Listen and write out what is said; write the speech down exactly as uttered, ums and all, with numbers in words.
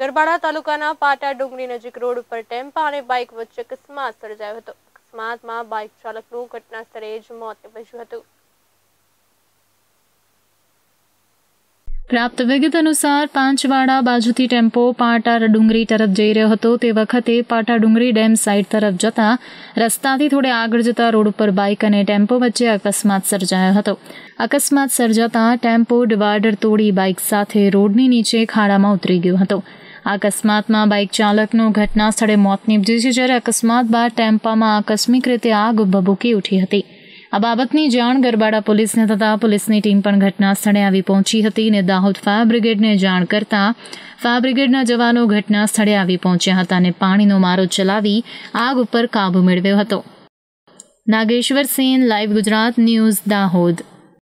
ગરબાડા તાલુકાના પાટા ડુંગરી નજીક રોડ ઉપર ટેમ્પા અને બાઇક વચ્ચે અકસ્માત સર્જાયો હતો. અકસ્માતમાં બાઇક ચાલકનું ઘટના સ્થળે જ મોત નીપજ્યું હતું. પ્રાપ્ત વિગત અનુસાર પાંચવાડા બાજુથી ટેમ્પો પાટા ડુંગરી તરફ જઈ રહ્યો હતો. તે વખતે પાટા ડુંગરી ડેમ સાઇડ તરફ જતા રસ્તાથી થોડે આગળ જતા રોડ ઉપર બાઇક અને ટેમ્પો વચ્ચે અકસ્માત સર્જાયો હતો. અકસ્માત સર્જાતા ટેમ્પો ડિવાઈડર તોડી બાઇક સાથે રોડની નીચે ખાડામાં ઉતરી ગયો હતો. આ અકસ્માતમાં બાઇક ચાલકનું ઘટના સ્થળે મોત નીપજ્યું છે, જ્યારે અકસ્માત બાદ ટેમ્પામાં આકસ્મિક રીતે આગ ભભૂકી ઉઠી હતી. આ બાબતની જાણ ગરબાડા પોલીસને થતાં પોલીસની ટીમ પણ ઘટના સ્થળે આવી પહોંચી હતી અને દાહોદ ફાયર બ્રિગેડને જાણ કરતાં ફાયર બ્રિગેડના જવાનો ઘટના સ્થળે આવી પહોંચ્યા હતા અને પાણીનો મારો ચલાવી આગ ઉપર કાબૂ મેળવ્યો હતો. Nageshwar Sen, live Gujarat news, Dahod.